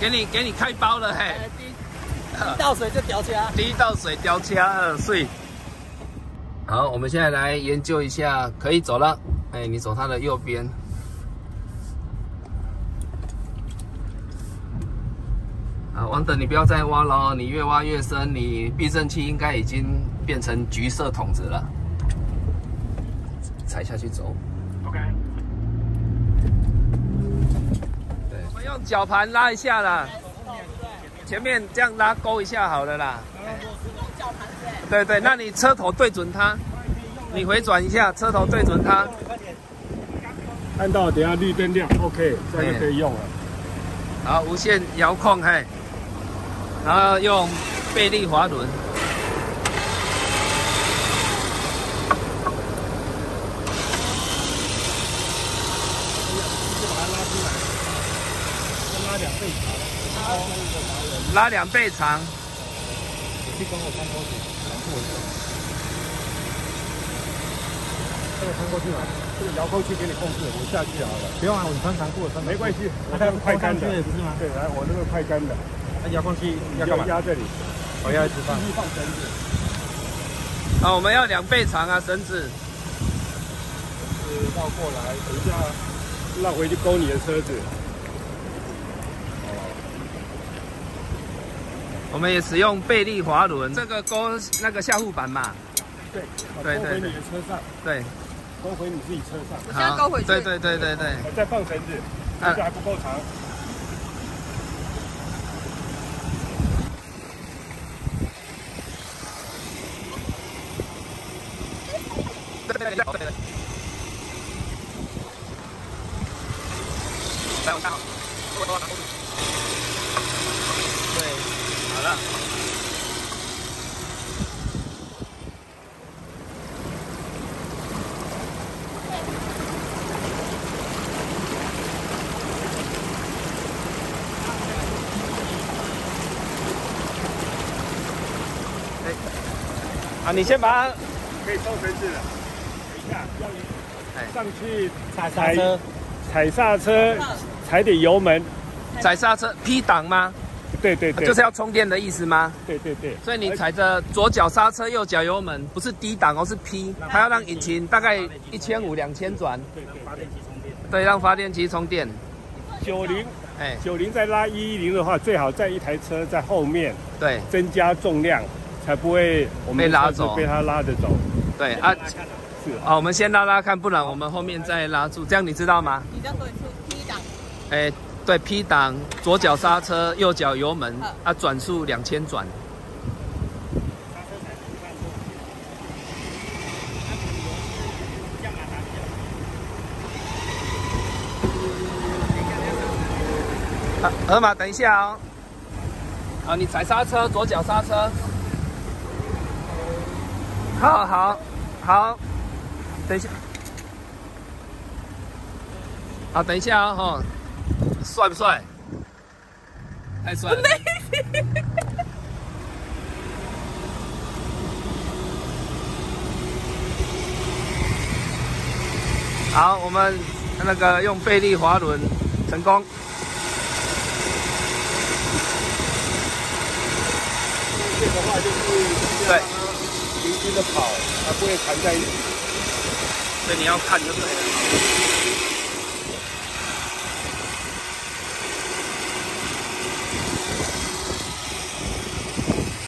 给你开包了嘿。 第一道水就掉掐。 第一道水掉掐，水。好，我们现在来研究一下，可以走了。哎，你走它的右边。啊，王等，你不要再挖了哦，你越挖越深，你避震器应该已经变成橘色筒子了。踩下去走。OK。对，我们用绞盘拉一下啦。前面这样拉勾一下好了啦。对对，那你车头对准它，你回转一下，车头对准它。 按到等下绿灯亮 ，OK， 这样就可以用了。 好，无线遥控嘿，然后用倍力滑轮。拉2倍长。 你去跟我穿过去，这个穿过去嘛，这个遥控器给你控制，我下去好了。不用啊，我穿长裤，没关系，我这个快干的，不是吗？对，来，我这个快干的。那遥控器要干嘛？压这里，我要一直放。继续放绳子。 啊，我们要2倍长啊，绳子。 绕过来，等一下绕回去勾你的车子。 我们也使用倍力滑轮，这个勾那个下护板嘛。 对， 对对， 勾回你的车上。对，勾回你自己车上。 我现在勾回去。 对对对对对。 我再放绳子，绳子还不够长。 对对对对。来，我看好。对，好了。啊，你先把它可以收绳子了。等一下，要你上去踩刹车， 踩刹车，踩点油门。 踩刹车 P 档吗？ 对对对， 就是要充电的意思吗？ 对对对。 所以你踩着左脚刹车，右脚油门，不是低档哦，是 P， 它要让引擎大概1500、2000转。对，让发电机充电。对，让发电机充电。 90，哎，90再拉110的话，最好在一台车在后面，对，增加重量，才不会我们被拉走，被它拉着走。对啊，是啊，我们先拉拉看，不然我们后面再拉住，这样你知道吗？ 你这样对出 P 档。 哎。对 P 档，左脚刹车，右脚油门，啊，转速2000转。啊，河马，等一下哦。啊，你踩刹车，左脚刹车。好好好，等一下。好，等一下哦，吼。帅不帅？太帅了！好，我们那个用倍力滑轮成功。 这个话就是对，平均的跑，它不会缠在一起。 所以你要看就对了。